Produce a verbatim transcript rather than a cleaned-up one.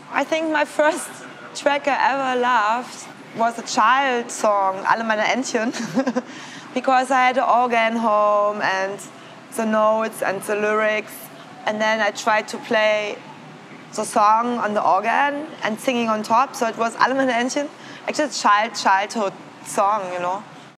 I think my first track I ever loved was a child song, Alle meine Entchen, because I had an organ home and the notes and the lyrics, and then I tried to play the song on the organ and singing on top, so it was Alle meine Entchen, actually a child childhood song, you know.